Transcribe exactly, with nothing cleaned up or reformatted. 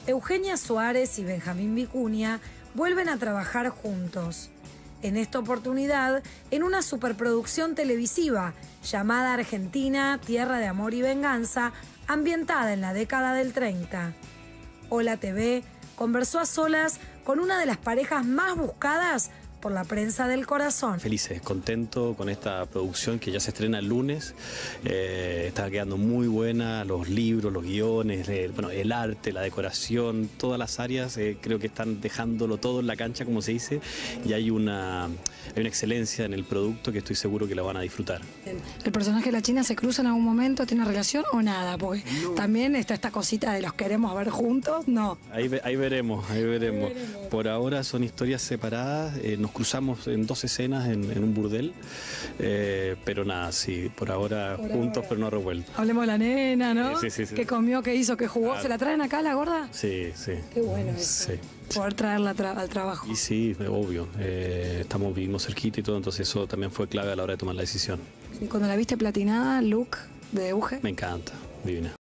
Eugenia Suárez y Benjamín Vicuña vuelven a trabajar juntos. En esta oportunidad, en una superproducción televisiva llamada Argentina, Tierra de Amor y Venganza, ambientada en la década del treinta. Hola T V conversó a solas con una de las parejas más buscadas por la prensa del corazón. Felices, contento con esta producción que ya se estrena el lunes. Eh, está quedando muy buena, los libros, los guiones, el, bueno, el arte, la decoración, todas las áreas eh, creo que están dejándolo todo en la cancha, como se dice, y hay una, hay una excelencia en el producto que estoy seguro que la van a disfrutar. ¿El personaje de la China se cruza en algún momento, tiene relación o nada? Porque no. También está esta cosita de los queremos ver juntos, no. Ahí, ahí veremos, ahí veremos. Ahí veremos. Por ahora son historias separadas, eh, nos cruzamos en dos escenas en, en un burdel, eh, pero nada, sí, por ahora por juntos ahora. Pero no revueltos. Hablemos de la nena, ¿no? Sí, sí, sí. ¿Qué comió, qué hizo, qué jugó? Ah. ¿Se la traen acá, la gorda? Sí, sí. Qué bueno eso. Sí. Poder traerla tra al trabajo. Y sí, obvio. Eh, estamos, vivimos cerquita y todo, entonces eso también fue clave a la hora de tomar la decisión. ¿Y cuando la viste platinada, look de Euge? Me encanta, divina.